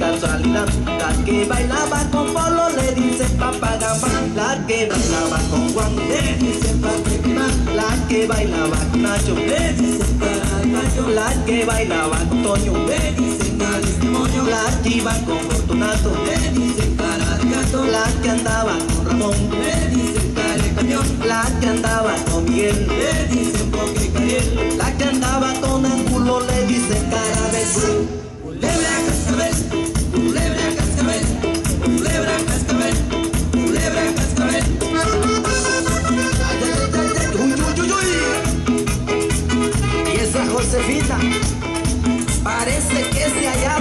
casualidad. La que bailaba con Polo le dicen Papagambán. La que bailaba con Juan le dicen Patrickman. La que bailaba con Nacho le dicen Caravaggio. La que bailaba con Toño le dicen Calistemoño. La que iba con Fortunato le dicen Cara de Gato. La que andaba con Ramón le dicen Cara de Cañón. La que andaba con Miguel le dicen Boca y Cariel. La que andaba con Angulo le dicen Cara de Sur. Culebra cascabel, culebra cascabel, culebra cascabel, culebra cascabel. Ay, ay, ay, ay, uy, uy, uy, uy. Y esa Josefina parece que es de allá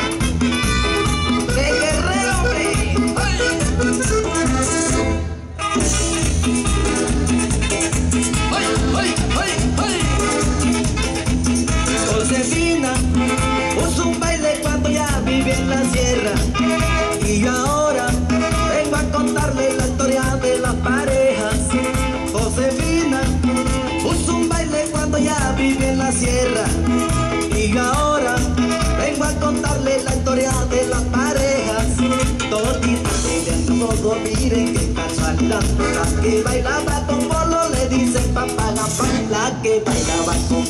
de Guerrero, hombre. ¡Ay! ¡Ay, ay, ay, ay! Josefina puso un baile cuando ya vivía en la sierra. Y yo ahora vengo a contarle la historia de las parejas. Josefina puso un baile cuando ya vivía en la sierra. Y yo ahora vengo a contarle la historia de las parejas. Toditas de modo, miren qué casualidad. La que bailaba con Polo le dicen Papagambán. La que bailaba con